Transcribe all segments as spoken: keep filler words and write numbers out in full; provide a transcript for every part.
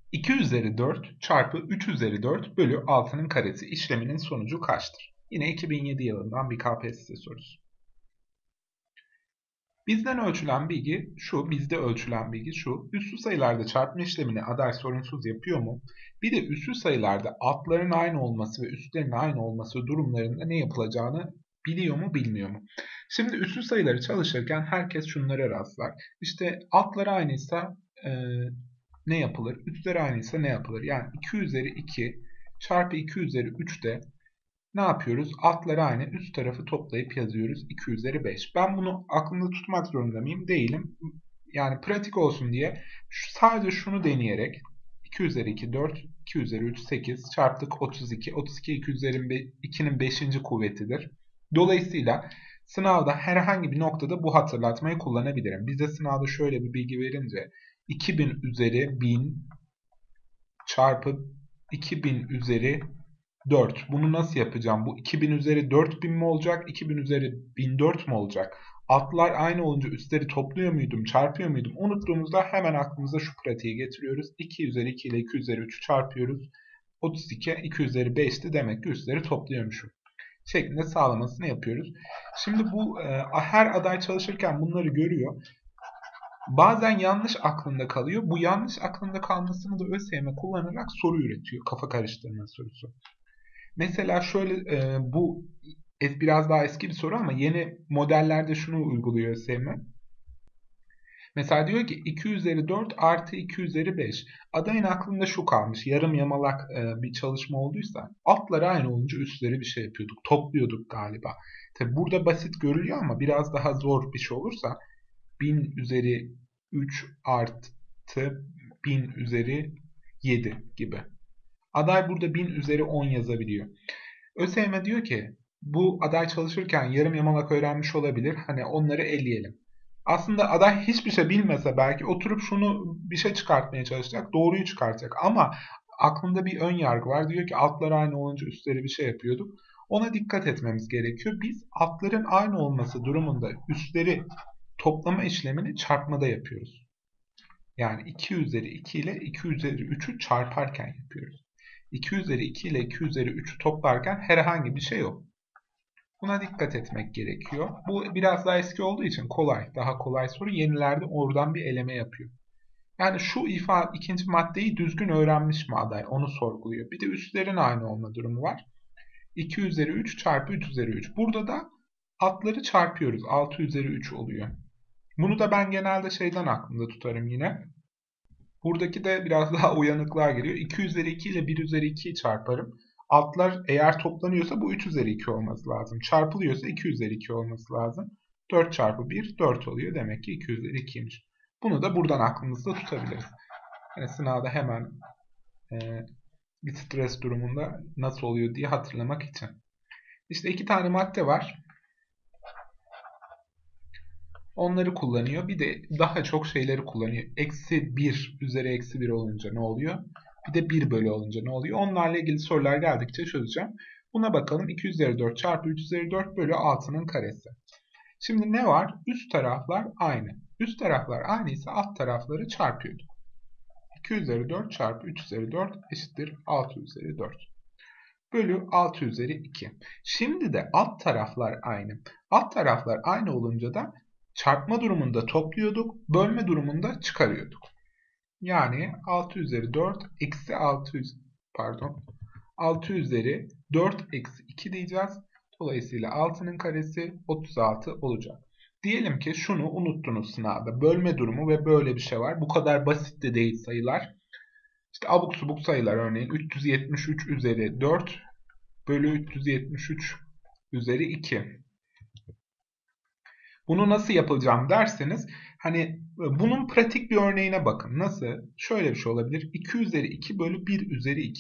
iki üzeri dört çarpı üç üzeri dört bölü altının karesi işleminin sonucu kaçtır? Yine iki bin yedi yılından bir K P S S sorusu. Bizden ölçülen bilgi şu, bizde ölçülen bilgi şu. Üslü sayılarda çarpma işlemini aday sorunsuz yapıyor mu? Bir de üslü sayılarda altların aynı olması ve üstlerin aynı olması durumlarında ne yapılacağını biliyor mu, bilmiyor mu? Şimdi üslü sayıları çalışırken herkes şunlara rastlar. İşte altları aynıysa e, ne yapılır? Üstleri aynıysa ne yapılır? Yani iki üzeri iki çarpı iki üzeri üç de ne yapıyoruz? Altları aynı, üst tarafı toplayıp yazıyoruz. iki üzeri beş. Ben bunu aklımda tutmak zorunda mıyım? Değilim. Yani pratik olsun diye sadece şunu deneyerek iki üzeri iki dört, iki üzeri üç sekiz çarptık otuz iki. otuz iki iki üzeri ikinin beşinci kuvvetidir. Dolayısıyla sınavda herhangi bir noktada bu hatırlatmayı kullanabilirim. Bize sınavda şöyle bir bilgi verince iki bin üzeri bin çarpı iki bin üzeri dört. Bunu nasıl yapacağım? Bu iki bin üzeri dört bin mi olacak? iki bin üzeri bin dört mü olacak? Altlar aynı olunca üstleri topluyor muydum, çarpıyor muydum? Unuttuğumuzda hemen aklımıza şu pratiği getiriyoruz. iki üzeri iki ile iki üzeri üçü çarpıyoruz. otuz iki, iki üzeri beşti demek ki üstleri topluyormuşum. Şeklinde sağlamasını yapıyoruz. Şimdi bu e, her aday çalışırken bunları görüyor. Bazen yanlış aklında kalıyor. Bu yanlış aklında kalmasını da ÖSYM kullanarak soru üretiyor. Kafa karıştırma sorusu. Mesela şöyle e, bu biraz daha eski bir soru ama yeni modellerde şunu uyguluyor ÖSYM. Mesela diyor ki iki üzeri dört artı iki üzeri beş. Adayın aklında şu kalmış. Yarım yamalak e, bir çalışma olduysa altları aynı olunca üstleri bir şey yapıyorduk. Topluyorduk galiba. Tabi burada basit görülüyor ama biraz daha zor bir şey olursa bin üzeri üç artı bin üzeri yedi gibi. Aday burada bin üzeri on yazabiliyor. ÖSYM diyor ki bu aday çalışırken yarım yamalak öğrenmiş olabilir. Hani onları eleyelim. Aslında aday hiçbir şey bilmese belki oturup şunu bir şey çıkartmaya çalışacak. Doğruyu çıkartacak. Ama aklında bir ön yargı var. Diyor ki altlar aynı olunca üstleri bir şey yapıyorduk. Ona dikkat etmemiz gerekiyor. Biz altların aynı olması durumunda üstleri toplama işlemini çarpmada yapıyoruz. Yani iki üzeri iki ile iki üzeri üçü çarparken yapıyoruz. iki üzeri iki ile iki üzeri üçü toplarken herhangi bir şey yok. Buna dikkat etmek gerekiyor. Bu biraz daha eski olduğu için kolay, daha kolay soru. Yenilerde oradan bir eleme yapıyor. Yani şu ifade ikinci maddeyi düzgün öğrenmiş mi aday? Onu sorguluyor. Bir de üstlerin aynı olma durumu var. iki üzeri üç çarpı üç üzeri üç. Burada da altları çarpıyoruz. altı üzeri üç oluyor. Bunu da ben genelde şeyden aklımda tutarım yine. Buradaki de biraz daha uyanıklığa geliyor. iki üzeri iki ile bir üzeri ikiyi çarparım. Altlar eğer toplanıyorsa bu üç üzeri iki olması lazım. Çarpılıyorsa iki üzeri iki olması lazım. dört çarpı bir dört oluyor. Demek ki iki üzeri ikiymiş. Bunu da buradan aklımızda tutabiliriz. Yani sınavda hemen e, bir stres durumunda nasıl oluyor diye hatırlamak için. İşte iki tane madde var. Onları kullanıyor. Bir de daha çok şeyleri kullanıyor. Eksi bir üzeri eksi bir olunca ne oluyor? Bir de bir bölü olunca ne oluyor? Onlarla ilgili sorular geldikçe çözeceğim. Buna bakalım. iki üzeri dört çarpı üç üzeri dört bölü altının karesi. Şimdi ne var? Üst taraflar aynı. Üst taraflar aynıysa alt tarafları çarpıyorduk. iki üzeri dört çarpı üç üzeri dört eşittir altı üzeri dört. Bölü altı üzeri iki. Şimdi de alt taraflar aynı. Alt taraflar aynı olunca da çarpma durumunda topluyorduk, bölme durumunda çıkarıyorduk. Yani altı üzeri dört eksi altı pardon altı üzeri dört eksi iki diyeceğiz. Dolayısıyla altının karesi otuz altı olacak. Diyelim ki şunu unuttunuz sınavda. Bölme durumu ve böyle bir şey var. Bu kadar basit de değil sayılar. İşte abuk subuk sayılar örneğin üç yüz yetmiş üç üzeri dört bölü üç yüz yetmiş üç üzeri iki. Bunu nasıl yapacağım derseniz hani bunun pratik bir örneğine bakın. Nasıl? Şöyle bir şey olabilir. iki üzeri iki bölü bir üzeri iki.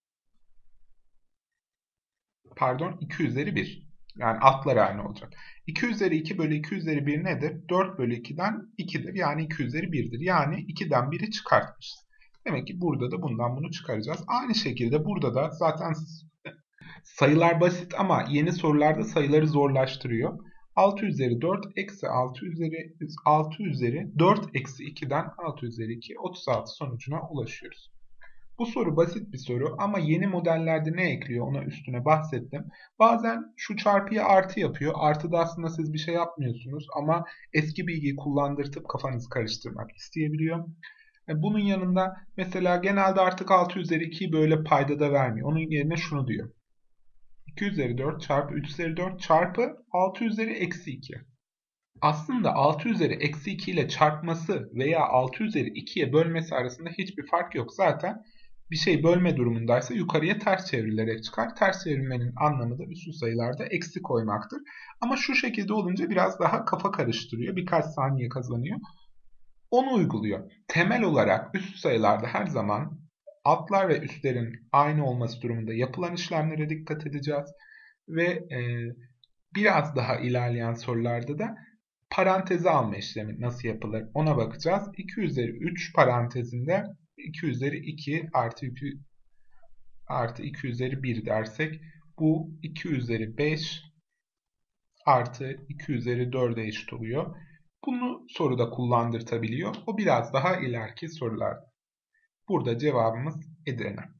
Pardon iki üzeri bir. Yani altları aynı olacak. iki üzeri iki bölü iki üzeri bir nedir? dört bölü ikiden ikidir. Yani iki üzeri birdir. Yani ikiden biri çıkartmışız. Demek ki burada da bundan bunu çıkaracağız. Aynı şekilde burada da zaten sayılar basit ama yeni sorularda sayıları zorlaştırıyor. altı üzeri dört eksi altı üzeri altı üzeri dört eksi ikiden altı üzeri iki otuz altı sonucuna ulaşıyoruz. Bu soru basit bir soru ama yeni modellerde ne ekliyor ona üstüne bahsettim. Bazen şu çarpıyı artı yapıyor. Artıda aslında siz bir şey yapmıyorsunuz ama eski bilgiyi kullandırtıp kafanızı karıştırmak isteyebiliyor. Bunun yanında mesela genelde artık altı üzeri ikiyi böyle paydada vermiyor. Onun yerine şunu diyor. iki üzeri dört çarpı üç üzeri dört çarpı altı üzeri eksi iki. Aslında altı üzeri eksi iki ile çarpması veya altı üzeri ikiye bölmesi arasında hiçbir fark yok. Zaten bir şey bölme durumundaysa yukarıya ters çevrilerek çıkar. Ters çevirmenin anlamı da üslü sayılarda eksi koymaktır. Ama şu şekilde olunca biraz daha kafa karıştırıyor. Birkaç saniye kazanıyor. Onu uyguluyor. Temel olarak üslü sayılarda her zaman altlar ve üstlerin aynı olması durumunda yapılan işlemlere dikkat edeceğiz. Ve e, biraz daha ilerleyen sorularda da paranteze alma işlemi nasıl yapılır ona bakacağız. iki üzeri üç parantezinde iki üzeri iki artı iki, artı iki üzeri bir dersek bu iki üzeri beş artı iki üzeri dörde eşit oluyor. Bunu soruda kullandırtabiliyor. O biraz daha ileriki sorularda. Burada cevabımız Edirne.